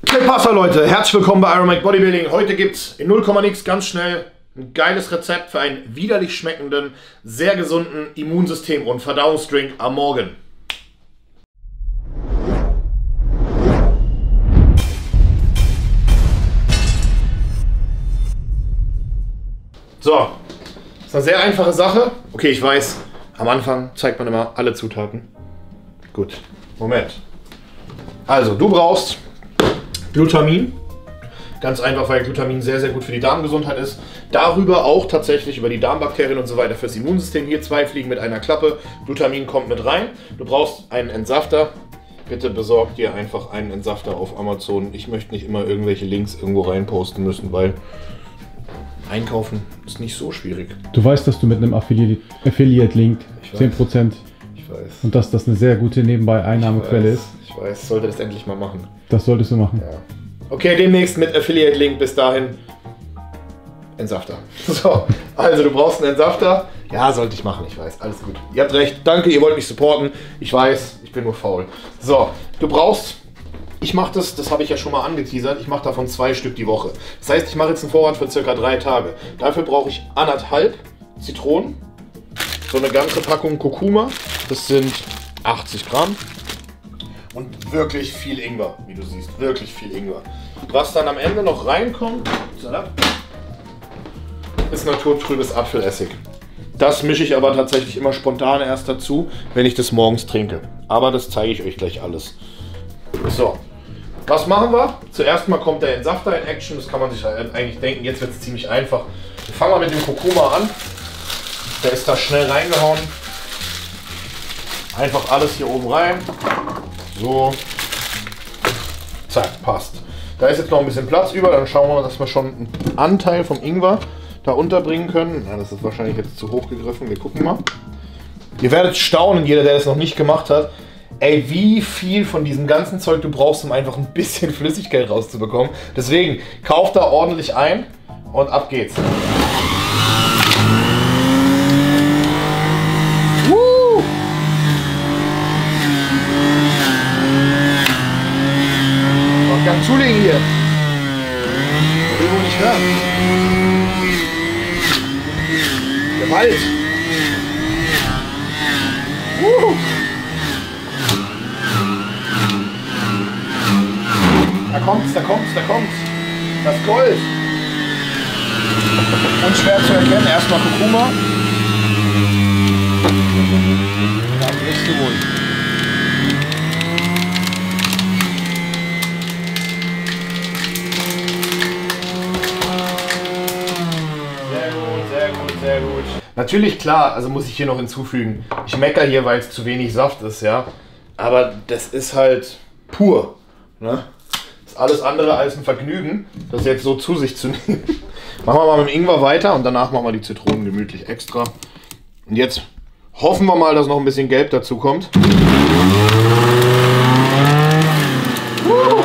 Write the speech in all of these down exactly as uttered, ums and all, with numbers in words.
Hey Passa Leute, herzlich willkommen bei Iron Mike Bodybuilding. Heute gibt es in null Komma nix ganz schnell ein geiles Rezept für einen widerlich schmeckenden, sehr gesunden Immunsystem- und Verdauungsdrink am Morgen. So, das ist eine sehr einfache Sache. Okay, ich weiß, am Anfang zeigt man immer alle Zutaten. Gut, Moment. Also, du brauchst Glutamin. Ganz einfach, weil Glutamin sehr, sehr gut für die Darmgesundheit ist. Darüber auch tatsächlich über die Darmbakterien und so weiter fürs Immunsystem. Hier zwei Fliegen mit einer Klappe. Glutamin kommt mit rein. Du brauchst einen Entsafter. Bitte besorg dir einfach einen Entsafter auf Amazon. Ich möchte nicht immer irgendwelche Links irgendwo reinposten müssen, weil einkaufen ist nicht so schwierig. Du weißt, dass du mit einem Affiliate-Link zehn Prozent ich weiß. und dass das eine sehr gute Nebenbei-Einnahmequelle ist. Ich weiß, sollte das endlich mal machen. Das solltest du machen. Ja. Okay, demnächst mit Affiliate-Link. Bis dahin Entsafter. So, also du brauchst einen Entsafter. Ja, sollte ich machen, ich weiß. Alles gut. Ihr habt recht. Danke, ihr wollt mich supporten. Ich weiß, ich bin nur faul. So, du brauchst... Ich mache das, das habe ich ja schon mal angeteasert, ich mache davon zwei Stück die Woche. Das heißt, ich mache jetzt einen Vorrat für circa drei Tage. Dafür brauche ich anderthalb Zitronen, so eine ganze Packung Kurkuma, das sind achtzig Gramm und wirklich viel Ingwer, wie du siehst, wirklich viel Ingwer. Was dann am Ende noch reinkommt, ist naturtrübes Apfelessig. Das mische ich aber tatsächlich immer spontan erst dazu, wenn ich das morgens trinke. Aber das zeige ich euch gleich alles. So, was machen wir? Zuerst mal kommt der Entsafter in Action, das kann man sich eigentlich denken, jetzt wird es ziemlich einfach. Wir fangen mal mit dem Kurkuma an, der ist da schnell reingehauen. Einfach alles hier oben rein, so, zack, passt. Da ist jetzt noch ein bisschen Platz über, dann schauen wir mal, dass wir schon einen Anteil vom Ingwer da unterbringen können. Ja, das ist wahrscheinlich jetzt zu hoch gegriffen, wir gucken mal. Ihr werdet staunen, jeder, der das noch nicht gemacht hat. Ey, wie viel von diesem ganzen Zeug du brauchst, um einfach ein bisschen Flüssigkeit rauszubekommen. Deswegen, kauf da ordentlich ein und ab geht's. Woo! Noch ganz zulegen hier. Ich will wohl nicht hören. Gewalt. Woo! Da kommt's, da kommt's, da kommt's. Das Gold. Ganz schwer zu erkennen. Erstmal Kurkuma. Dann riechst du wohl. Sehr gut, sehr gut, sehr gut. Natürlich, klar, also muss ich hier noch hinzufügen. Ich meckere hier, weil es zu wenig Saft ist, ja. Aber das ist halt pur. Ne? Alles andere als ein Vergnügen, das jetzt so zu sich zu nehmen. Machen wir mal mit dem Ingwer weiter und danach machen wir die Zitronen gemütlich extra. Und jetzt hoffen wir mal, dass noch ein bisschen Gelb dazu kommt. Uh.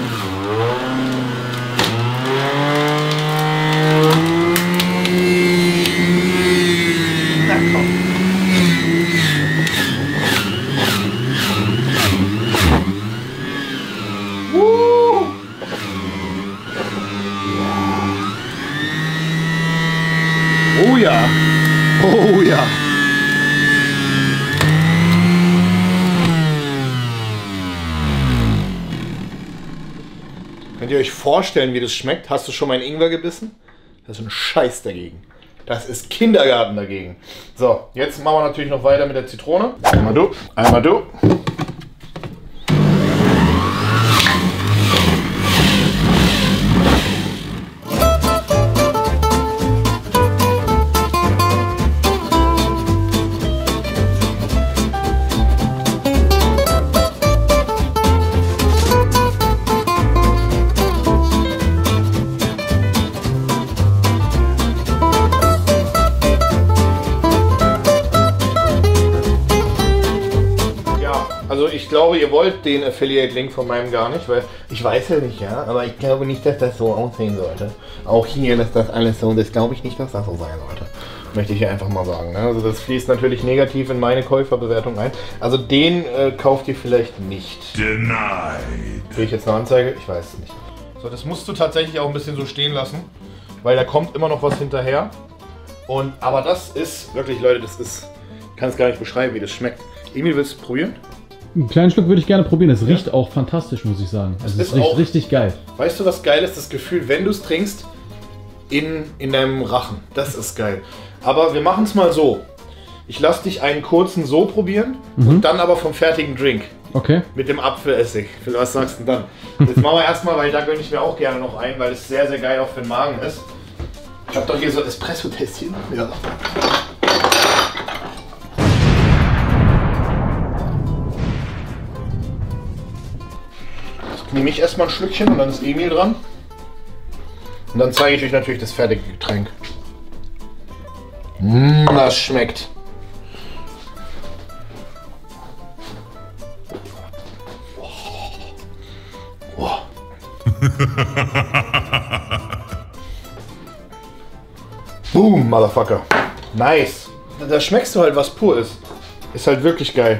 Na komm. Oh ja, oh ja. Könnt ihr euch vorstellen, wie das schmeckt? Hast du schon mal in Ingwer gebissen? Das ist ein Scheiß dagegen. Das ist Kindergarten dagegen. So, jetzt machen wir natürlich noch weiter mit der Zitrone. Einmal du, einmal du. Also ich glaube, ihr wollt den Affiliate-Link von meinem gar nicht, weil ich weiß ja nicht, ja, aber ich glaube nicht, dass das so aussehen sollte. Auch hier ist das alles so, das glaube ich nicht, dass das so sein sollte. Möchte ich hier einfach mal sagen. Ne? Also das fließt natürlich negativ in meine Käuferbewertung ein. Also den äh, kauft ihr vielleicht nicht. Denied. Kriege ich jetzt eine Anzeige? Ich weiß es nicht. So, das musst du tatsächlich auch ein bisschen so stehen lassen, weil da kommt immer noch was hinterher. Und, aber das ist wirklich, Leute, das ist, ich kann es gar nicht beschreiben, wie das schmeckt. Emil, willst du probieren? Einen kleinen Schluck würde ich gerne probieren. Es riecht ja auch fantastisch, muss ich sagen. Also es riecht auch richtig geil. Weißt du, was geil ist? Das Gefühl, wenn du es trinkst, in, in deinem Rachen. Das ist geil. Aber wir machen es mal so. Ich lasse dich einen kurzen so probieren mhm. und dann aber vom fertigen Drink. Okay. Mit dem Apfelessig. Was sagst du denn dann? Jetzt machen wir erstmal, weil da gönne ich mir auch gerne noch ein, weil es sehr, sehr geil auch für den Magen ist. Ich habe doch hier so Espresso-Tässchen. Ja. Jetzt nehme ich erstmal ein Schlückchen und dann ist Emil dran. Und dann zeige ich euch natürlich das fertige Getränk. Mmh, das schmeckt. Oh. Boom, Motherfucker. Nice. Da schmeckst du halt, was pur ist. Ist halt wirklich geil.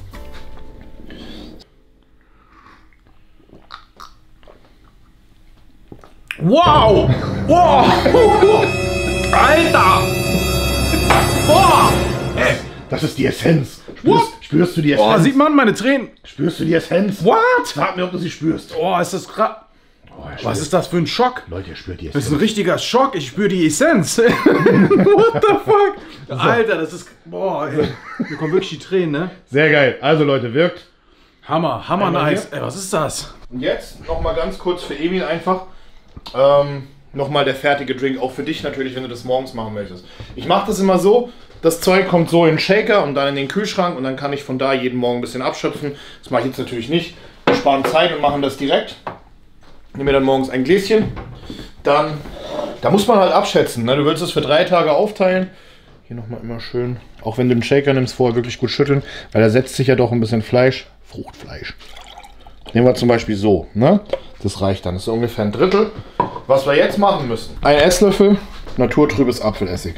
Wow! Wow! Alter! Boah! Ey, das ist die Essenz. Spürst, spürst du die Essenz? Oh, sieht man meine Tränen? Spürst du die Essenz? What? Sag mir, ob du sie spürst. Oh, ist das krass. Oh, was ist das für ein Schock? Leute, ihr spürt die Essenz. Das ist ein richtiger Schock. Ich spüre die Essenz. What the fuck? So. Alter, das ist... Boah, ey. Mir kommen wirklich die Tränen, ne? Sehr geil. Also Leute, wirkt. Hammer, hammer nice. Ey, was ist das? Und jetzt nochmal ganz kurz für Emil einfach. Ähm, nochmal der fertige Drink, auch für dich natürlich, wenn du das morgens machen möchtest. Ich mache das immer so, das Zeug kommt so in den Shaker und dann in den Kühlschrank und dann kann ich von da jeden Morgen ein bisschen abschöpfen. Das mache ich jetzt natürlich nicht. Wir sparen Zeit und machen das direkt. Nehmen wir dann morgens ein Gläschen. Dann, da muss man halt abschätzen. Ne? Du willst es für drei Tage aufteilen. Hier nochmal immer schön, auch wenn du den Shaker nimmst, vorher wirklich gut schütteln, weil da setzt sich ja doch ein bisschen Fleisch, Fruchtfleisch. Nehmen wir zum Beispiel so, ne? Das reicht dann, das ist ungefähr ein Drittel. Was wir jetzt machen müssen, ein Esslöffel naturtrübes Apfelessig.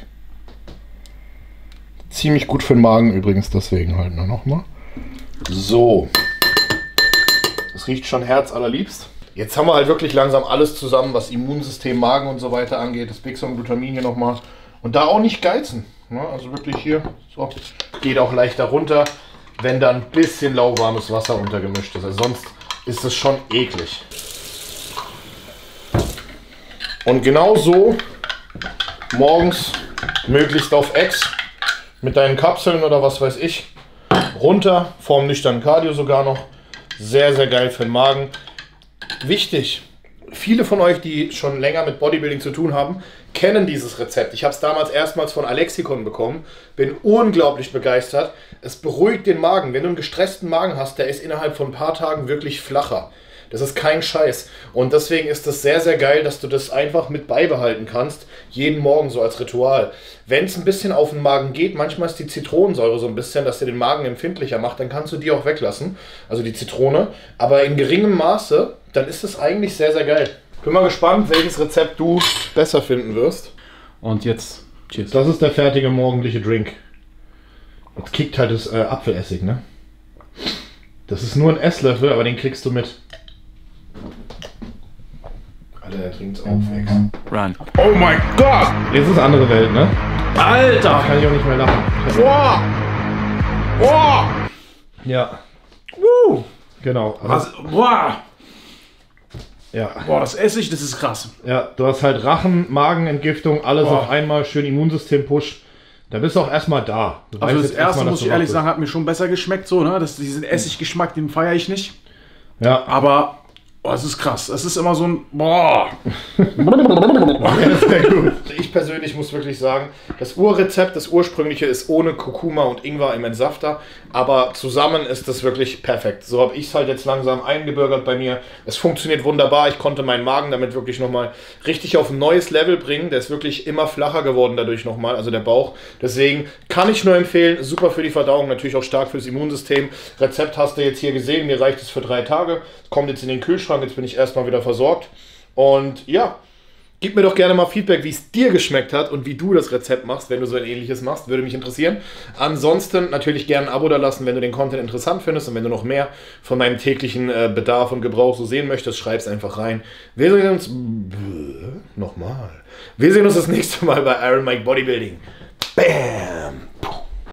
Ziemlich gut für den Magen übrigens, deswegen halt nur noch mal. So. Das riecht schon herzallerliebst. Jetzt haben wir halt wirklich langsam alles zusammen, was Immunsystem, Magen und so weiter angeht. Das Bixon-Glutamin hier nochmal. Und da auch nicht geizen. Ne? Also wirklich hier, so. Geht auch leichter runter, wenn da ein bisschen lauwarmes Wasser untergemischt ist. Also sonst ist es schon eklig. Und genau so morgens möglichst auf Ex mit deinen Kapseln oder was weiß ich runter, vorm nüchternen Cardio sogar noch. Sehr, sehr geil für den Magen. Wichtig, viele von euch, die schon länger mit Bodybuilding zu tun haben, kennen dieses Rezept. Ich habe es damals erstmals von Alexikon bekommen, bin unglaublich begeistert. Es beruhigt den Magen. Wenn du einen gestressten Magen hast, der ist innerhalb von ein paar Tagen wirklich flacher. Das ist kein Scheiß. Und deswegen ist es sehr, sehr geil, dass du das einfach mit beibehalten kannst. Jeden Morgen so als Ritual. Wenn es ein bisschen auf den Magen geht, manchmal ist die Zitronensäure so ein bisschen, dass dir den Magen empfindlicher macht, dann kannst du die auch weglassen. Also die Zitrone. Aber in geringem Maße, dann ist es eigentlich sehr, sehr geil. Bin mal gespannt, welches Rezept du besser finden wirst. Und jetzt, cheers. Das ist der fertige morgendliche Drink. Jetzt kickt halt das äh, Apfelessig, ne? Das ist nur ein Esslöffel, aber den kriegst du mit. Alter, der trinkt's auf, Ex. Run. Oh mein Gott! Jetzt ist andere Welt, ne? Alter! Da kann ich auch nicht mehr lachen. Boah! Boah! Ja. Woo! Genau. Was? Boah! Ja. Boah, das Essig, das ist krass. Ja, du hast halt Rachen, Magenentgiftung, alles Boah. auf einmal, schön Immunsystem push. Da bist du auch erstmal da. Du also weißt das jetzt erste, erstmal, muss dass ich du ehrlich wach sagen, hat mir schon besser geschmeckt, so, ne? Das, diesen Essiggeschmack, den feiere ich nicht. Ja. Aber, oh, es ist krass. Es ist immer so ein, boah. Sehr gut. Ich persönlich muss wirklich sagen, das Urrezept, das ursprüngliche ist ohne Kurkuma und Ingwer im Entsafter, aber zusammen ist das wirklich perfekt. So habe ich es halt jetzt langsam eingebürgert bei mir. Es funktioniert wunderbar. Ich konnte meinen Magen damit wirklich nochmal richtig auf ein neues Level bringen. Der ist wirklich immer flacher geworden dadurch nochmal, also der Bauch. Deswegen kann ich nur empfehlen, super für die Verdauung, natürlich auch stark fürs Immunsystem. Rezept hast du jetzt hier gesehen, mir reicht es für drei Tage. Kommt jetzt in den Kühlschrank, jetzt bin ich erstmal wieder versorgt. Und ja, Gib mir doch gerne mal Feedback, wie es dir geschmeckt hat und wie du das Rezept machst, wenn du so ein ähnliches machst. Würde mich interessieren. Ansonsten natürlich gerne ein Abo da lassen, wenn du den Content interessant findest und wenn du noch mehr von meinem täglichen äh, Bedarf und Gebrauch so sehen möchtest, schreib's einfach rein. Wir sehen uns... Nochmal. Wir sehen uns das nächste Mal bei Iron Mike Bodybuilding. Bam!